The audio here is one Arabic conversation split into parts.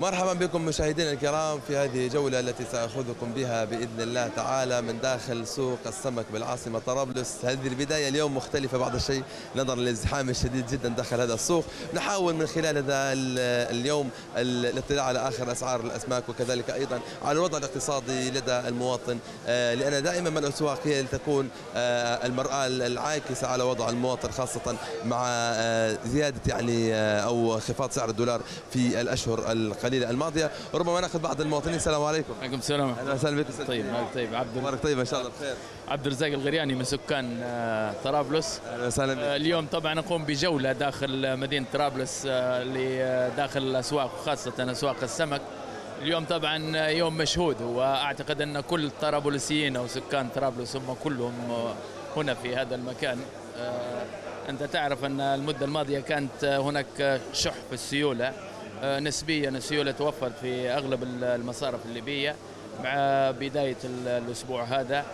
مرحبا بكم مشاهدينا الكرام في هذه جولة التي سأخذكم بها بإذن الله تعالى من داخل سوق السمك بالعاصمة طرابلس. هذه البداية اليوم مختلفة بعض الشيء نظرا للازدحام الشديد جدا داخل هذا السوق. نحاول من خلال هذا اليوم الاطلاع على آخر أسعار الأسماك وكذلك أيضا على الوضع الاقتصادي لدى المواطن، لأن دائما ما الأسواق هي تكون المرآة العاكسة على وضع المواطن، خاصة مع زيادة يعني أو انخفاض سعر الدولار في الأشهر القليلة الماضية. ربما ناخذ بعض المواطنين. السلام عليكم. وعليكم السلام. اهلا وسهلا بك. طيب عبد مبارك طيب ان شاء الله بخير. عبد الرزاق الغرياني من سكان طرابلس. اهلا وسهلا بك. اليوم طبعا نقوم بجولة داخل مدينة طرابلس داخل الاسواق وخاصة اسواق السمك. اليوم طبعا يوم مشهود، واعتقد ان كل الطرابلسيين او سكان طرابلس هم كلهم هنا في هذا المكان. انت تعرف ان المدة الماضية كانت هناك شح في السيولة، نسبيا السيولة توفرت في أغلب المصارف الليبية. مع بداية الأسبوع هذا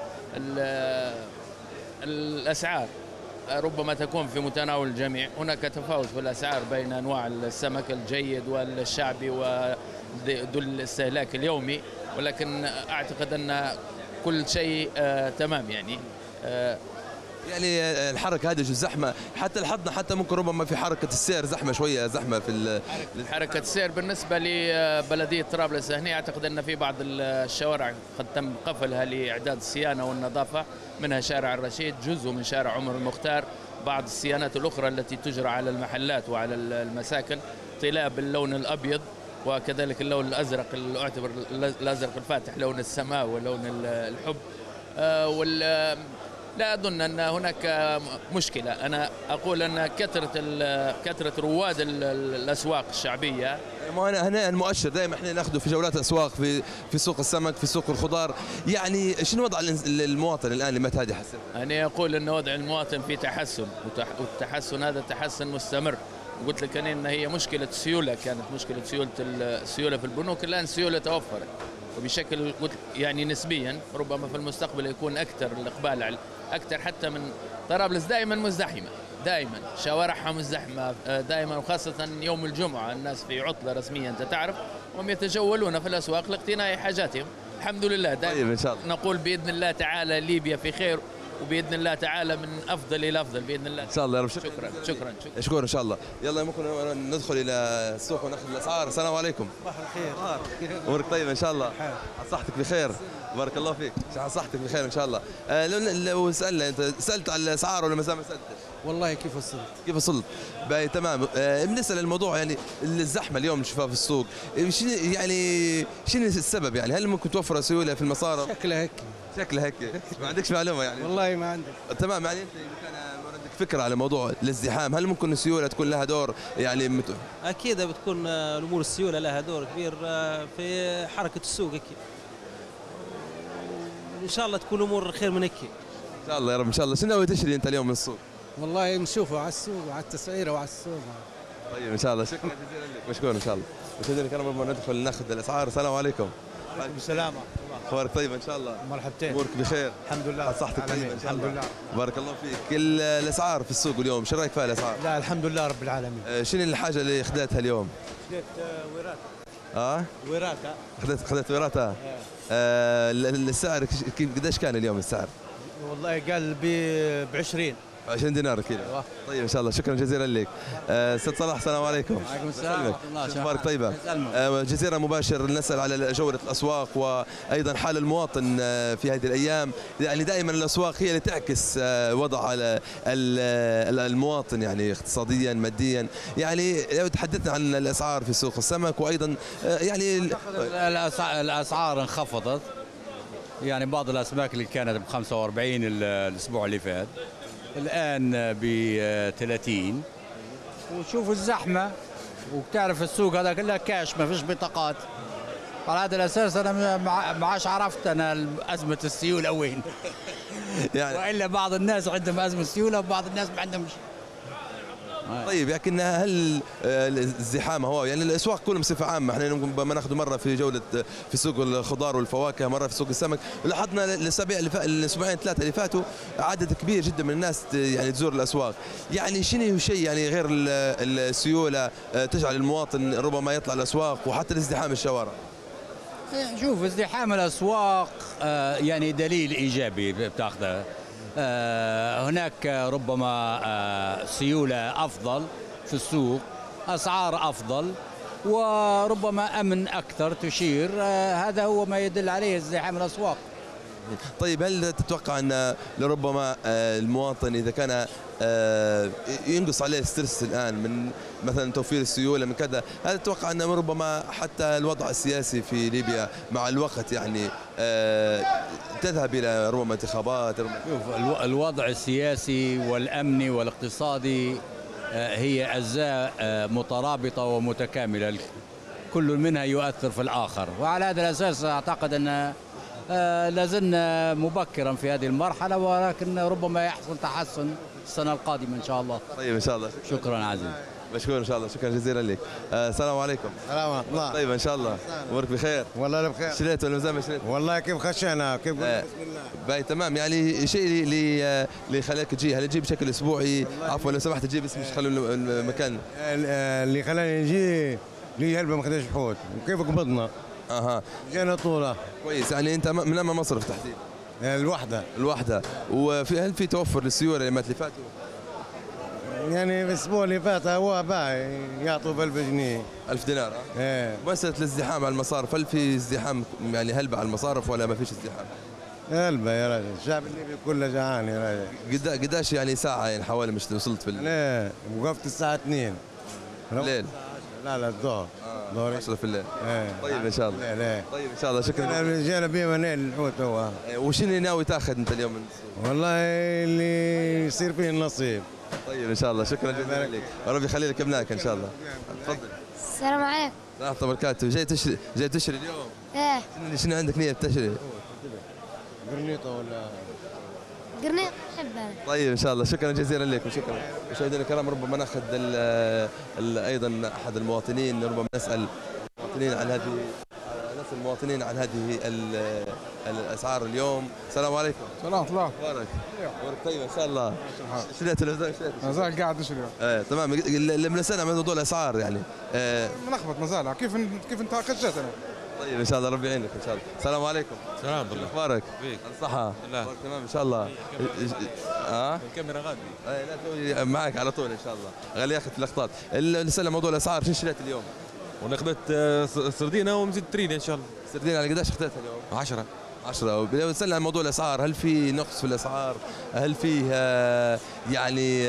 الأسعار ربما تكون في متناول الجميع. هناك تفاوت في الأسعار بين أنواع السمك الجيد والشعبي وذو الاستهلاك اليومي، ولكن أعتقد أن كل شيء تمام يعني الحركة هذه زحمة، حتى لاحظنا حتى ممكن ربما في حركة السير زحمة شوية، زحمة في حركة السير. بالنسبة لبلدية طرابلس هنا أعتقد أن في بعض الشوارع قد تم قفلها لإعداد الصيانة والنظافة، منها شارع الرشيد، جزء من شارع عمر المختار، بعض الصيانات الأخرى التي تجرى على المحلات وعلى المساكن طلاء باللون الأبيض، وكذلك اللون الأزرق اللي أعتبر الأزرق الفاتح لون السماء ولون الحب. لا أظن أن هناك مشكلة. أنا أقول أن كثرة رواد الأسواق الشعبية. هنا المؤشر دائما احنا ناخذه في جولات الأسواق، في سوق السمك، في سوق الخضار. يعني شنو وضع المواطن الآن لما تهدي حسن؟ أنا أقول أن وضع المواطن في تحسن، والتحسن هذا تحسن مستمر. قلت لك أن هي مشكلة سيولة، كانت مشكلة السيولة في البنوك، الآن السيولة توفرت وبشكل يعني نسبيا. ربما في المستقبل يكون أكثر الإقبال أكثر حتى من طرابلس. دائما مزدحمة، دائما شوارعها مزدحمة دائما، وخاصة يوم الجمعة الناس في عطلة رسميا أنت تعرف، هم يتجولون في الأسواق لاقتناء حاجاتهم. الحمد لله دائما. إن شاء الله. نقول بإذن الله تعالى ليبيا في خير، وباذن الله تعالى من افضل الى افضل باذن الله. ان شاء الله يا رب. شكرا ان شاء الله. يلا ممكن ندخل الى السوق وناخذ الاسعار. السلام عليكم. صباح الخير. امورك طيبه ان شاء الله؟ صحتك بخير. بارك الله فيك. صحتك بخير ان شاء الله. لو سالنا انت سالت على الاسعار ولا ما سالتش؟ والله كيف وصلت باي تمام. بالنسبه للموضوع يعني الزحمه اليوم نشوفها في السوق، شنو السبب؟ يعني هل ممكن توفر سيوله في المصارف؟ شكلها هيك. ما عندكش معلومه يعني؟ والله ما عندي. تمام. يعني انت كان عندك فكره على موضوع الازدحام، هل ممكن السيوله تكون لها دور يعني؟ اكيد بتكون الامور السيوله لها دور كبير في حركه السوق اكيد. ان شاء الله تكون امور خير من هيك. ان شاء الله يا رب. ان شاء الله. شنو ناوي تشتري انت اليوم من السوق؟ والله نشوفه على السوق وعلى التسعيره وعلى السوق. طيب ان شاء الله. شكرا جزيلا لك. مشكور ان شاء الله. مشاهدينا الكرام ندخل ناخذ الاسعار. السلام عليكم. وعليكم السلام. اخبارك طيب ان شاء الله؟ مرحبتين. امورك بخير؟ الحمد لله. صحتك طيبه ان شاء الله؟ الحمد لله. بارك الله فيك. كل الاسعار في السوق اليوم شو رايك فيها الاسعار؟ لا الحمد لله رب العالمين. شنو الحاجه اللي خذيتها اليوم؟ خذيت وراثه. وراثه. خذيت وراثه. السعر قديش كان اليوم السعر؟ والله قال ب 20 دينار كيلو. طيب ان شاء الله. شكرا جزيلا لك. استاذ صلاح السلام عليكم. وعليكم السلام ورحمه الله. اخبارك طيبه؟ جزيره مباشر نسال على جوله الاسواق وايضا حال المواطن في هذه الايام. يعني دائما الاسواق هي اللي تعكس وضع المواطن يعني اقتصاديا ماديا. يعني لو تحدثنا عن الاسعار في سوق السمك وايضا يعني الاسعار انخفضت. يعني بعض الاسماك اللي كانت ب 45 الاسبوع اللي فات الآن ب 30. وشوف الزحمة، وبتعرف السوق هذا كله كاش، ما فيش بطاقات. على هذا الأساس أنا ما عادش عرفت أنا أزمة السيولة وين. يعني وإلا بعض الناس عندهم أزمة سيولة وبعض الناس ما عندهمش. طيب لكن هل الزحام هو يعني الاسواق كلهم بصفه عامه، احنا لما ناخذ مره في جوله في سوق الخضار والفواكه، مره في سوق السمك، لاحظنا الاسبوعين ثلاثه اللي فاتوا عدد كبير جدا من الناس يعني تزور الاسواق. يعني شنو شيء يعني غير السيوله تجعل المواطن ربما يطلع الاسواق وحتى الازدحام الشوارع؟ شوف، ازدحام الاسواق يعني دليل ايجابي بتاخذه. هناك ربما سيوله افضل في السوق، اسعار افضل، وربما امن اكثر تشير. هذا هو ما يدل عليه ازدحام الاسواق. طيب هل تتوقع ان لربما المواطن اذا كان ينقص عليه ستريس الان من مثلا توفير السيوله من كذا، هل تتوقع ان ربما حتى الوضع السياسي في ليبيا مع الوقت يعني تذهب الى ربما انتخابات؟ شوف، الوضع السياسي والامني والاقتصادي هي اجزاء مترابطه ومتكامله، كل منها يؤثر في الاخر، وعلى هذا الاساس اعتقد ان لازلنا مبكرا في هذه المرحله، ولكن ربما يحصل تحسن السنه القادمه ان شاء الله. طيب ان شاء الله. شكرا عزيز. مشكور ان شاء الله، شكرا جزيلا لك. السلام عليكم. السلام ورحمه الله. طيب ان شاء الله امورك بخير؟ والله انا بخير. شريت ولا مازال ما شريت؟ والله كيف خشينا كيف بسم الله. باي تمام. يعني شيء اللي خلاك تجي، هل تجي بشكل اسبوعي؟ عفوا لو سمحت تجي بس مش خلوا المكان. اللي خلاني نجي لي هلبة ما خدش حوت وكيف قبضنا. اها جينا طوله. كويس. يعني انت من اما مصرف تحديدا؟ الوحده. هل في توفر للسيوله اللي فاتوا؟ يعني الاسبوع اللي فات هو باي يعطوا ب 1000 جنيه 1000 دينار. ايه. مساله الازدحام على المصارف، هل في ازدحام يعني هلبة على المصارف ولا ما فيش ازدحام؟ هلبة يا راجل، الشعب الليبي كله جعان يا راجل. قداش يعني ساعه يعني حوالي مش وصلت في ايه وقفت الساعه 2 الليل؟ لا الظهر. 10 في الليل. ايه. طيب ان شاء الله. ليه. طيب ان شاء الله، شكرا. جينا بيه منين الحوت هو. وش اللي ناوي تاخذ انت اليوم من السوق؟ والله اللي يصير فيه النصيب. طيب ان شاء الله، شكرا جزيلا لك، ربي يخلي لك ابنائك ان شاء الله. تفضل. السلام عليكم. ورحمة الله وبركاته. جاي تشتري اليوم؟ ايه. شنو عندك نية تشتري؟ قرنيطة ولا قرنيط احبها. طيب ان شاء الله، شكرا جزيلا لك وشكرا. مشاهدينا الكرام، ربما ناخذ ايضا احد المواطنين، ربما نسال المواطنين عن هذه الاسعار اليوم. السلام عليكم. السلام ورحمة الله. اخبارك؟ طيب ان شاء الله. شريت ولا ما زال قاعد نشري. تمام. لما نسال عن موضوع الاسعار يعني ملخبط ما زال. كيف انت خشيت انا؟ طيب ان شاء الله ربي يعينك ان شاء الله. السلام عليكم. السلام بالله. اخبارك؟ بيك. الصحة؟ بالله. تمام ان شاء الله. الكاميرا غادي. لا معك على طول ان شاء الله. غالي ياخذ في الاخطاط. نسال موضوع الاسعار، شنو شريت اليوم؟ وانا خذت سردينه ومزيد ترينه ان شاء الله. سردينه على قداش اخذتها اليوم؟ 10. نسال عن موضوع الاسعار، هل في نقص في الاسعار؟ هل فيه يعني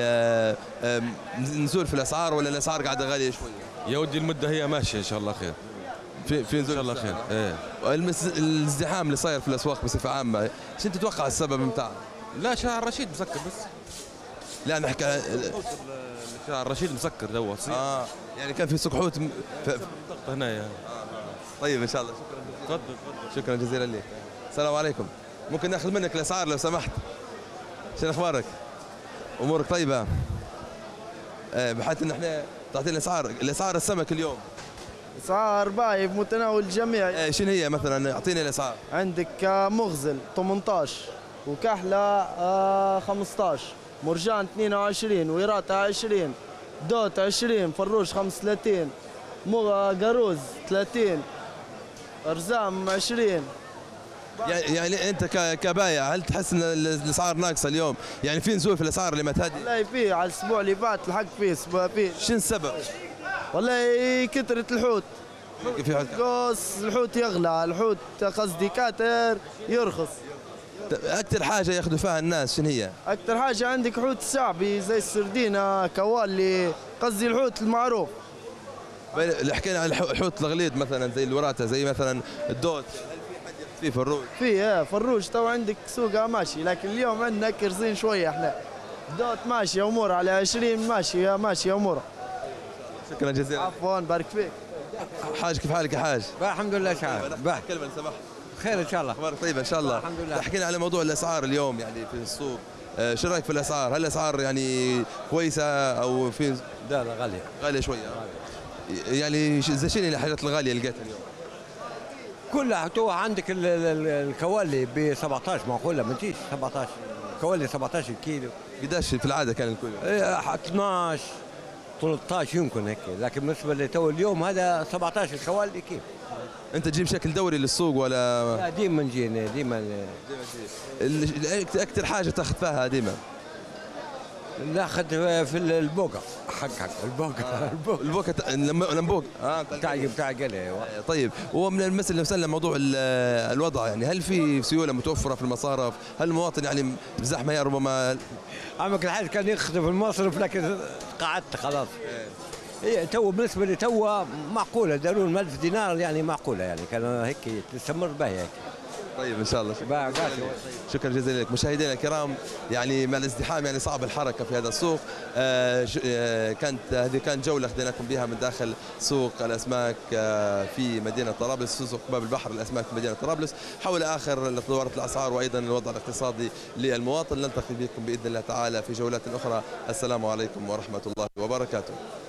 نزول في الاسعار ولا الاسعار قاعده غاليه شويه؟ يا ودي المده هي ماشيه ان شاء الله خير. في نزول ان شاء الله خير. ايه. الازدحام اللي صاير في الاسواق بصفه عامه، شنو تتوقع السبب بتاعه؟ لا، شارع الرشيد مسكر بس. لا نحكي شارع الرشيد مسكر دوا. يعني كان في سوق حوت هنا. طيب ان شاء الله، شكرا. تفضل. شكرا جزيلا لك. السلام عليكم. ممكن ناخذ منك الاسعار لو سمحت؟ شنو اخبارك؟ امورك طيبه؟ بحيث ان احنا تعطينا الاسعار السمك اليوم. اسعار باي بمتناول الجميع. شنو هي مثلا؟ اعطيني الاسعار. عندك مغزل 18 وكحله 15، مرجان 22، ويرات 20، دوت 20، فروش 35، قاروز 30، ارزام 20. يعني انت كبايع هل تحس ان الاسعار ناقصه اليوم؟ يعني في نزول في الاسعار اللي ما تهدي؟ والله في على الاسبوع اللي فات الحق في شنو السبب؟ والله كثرة الحوت. في حوت قوس الحوت يغلى، الحوت قصدي كاتر يرخص. اكثر حاجه ياخذوا فيها الناس شنو هي؟ اكثر حاجه عندك حوت الشعبي زي السردينه، كوالي، قصدي الحوت المعروف. اللي حكينا عن الحوت الغليظ مثلا زي الوراته، زي مثلا الدوت، في فروج؟ في فروج تو عندك سوقها ماشي، لكن اليوم عندنا كرزين شويه احنا. دوت ماشيه امور على 20 ماشيه امورها. شكرا جزيلا. عفوا بارك فيك. حاج كيف حالك يا حاج؟ الحمد لله شعب. كلمه لو سمحت. خير ان شاء الله. اخبارك طيبه ان شاء الله. الحمد لله. احكي لنا على موضوع الاسعار اليوم يعني في السوق، شو رايك في الاسعار؟ هل الاسعار يعني كويسه او في؟ لا غاليه. غاليه شويه. يعني زي شنو الحاجات الغاليه اللي لقيتها اليوم؟ كلها تو عندك الكوالي ب 17 معقوله ما تجيش 17 كوالي 17 كيلو. قداش في العاده كان الكل؟ 12 13 يمكن هيك، لكن بالنسبه لتو اليوم هذا 17 كوالي كيف؟ انت تجيب بشكل دوري للسوق ولا؟ لا ديما نجي ديما. اكثر حاجه تاخذ فيها ديما؟ ناخذ في البوقه حق البوقه البوقه لمبوق بتاع قلي. ايوه. طيب ومن المسألة اللي مسألة موضوع الوضع، يعني هل في سيوله متوفره في المصارف؟ هل المواطن يعني بزحمه هي ربما؟ عمك الحاج كان يخدم في المصرف لكن قعدت خلاص. هي تو بالنسبه لي تو معقوله، داروا لهم 1000 دينار يعني معقوله، يعني كان هيك تستمر بها هيك. طيب ان شاء الله. شكرا جزيلا لك. مشاهدينا الكرام، يعني مع الازدحام يعني صعب الحركه في هذا السوق. كانت جوله خديناكم بها من داخل سوق الاسماك في مدينه طرابلس، سوق باب البحر الاسماك في مدينه طرابلس، حول اخر تطورات الاسعار وايضا الوضع الاقتصادي للمواطن. نلتقي بكم باذن الله تعالى في جولات اخرى. السلام عليكم ورحمه الله وبركاته.